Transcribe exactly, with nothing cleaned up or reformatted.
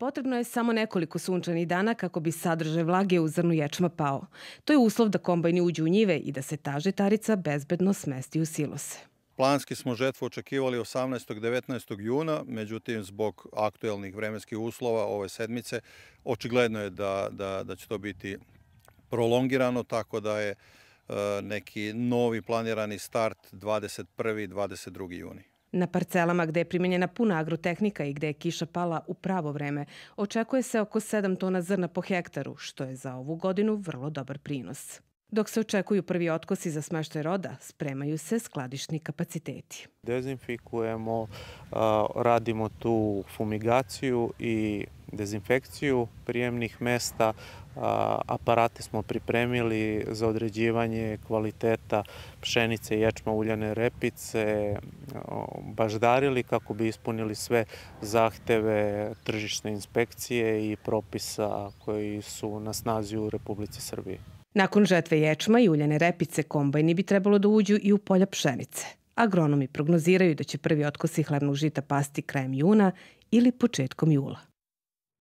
Potrebno je samo nekoliko sunčanih dana kako bi sadržaj vlage u zrnu ječma pao. To je uslov da kombajni uđu u njive i da se ta žitarica bezbedno smesti u silose. Planski smo žetvu očekivali osamnaestog i devetnaestog juna, međutim, zbog aktuelnih vremenskih uslova ove sedmice, očigledno je da, da, da će to biti prolongirano, tako da je e, neki novi planirani start dvadeset prvi i dvadeset drugi juni. Na parcelama gde je primenjena puna agrotehnika i gde je kiša pala u pravo vreme, očekuje se oko sedam tona zrna po hektaru, što je za ovu godinu vrlo dobar prinos. Dok se očekuju prvi otkosi za smeštaj roda, spremaju se skladišni kapaciteti. Dezinfikujemo, radimo tu fumigaciju i dezinfekciju prijemnih mesta. Aparate smo pripremili za određivanje kvaliteta pšenice, ječma, uljane repice, baždarili kako bi ispunili sve zahteve tržišne inspekcije i propisa koji su na snazi u Republici Srbiji. Nakon žetve ječma i uljane repice, kombajni bi trebalo da uđu i u polja pšenice. Agronomi prognoziraju da će prvi otkosi hlebnog žita pasti krajem juna ili početkom jula.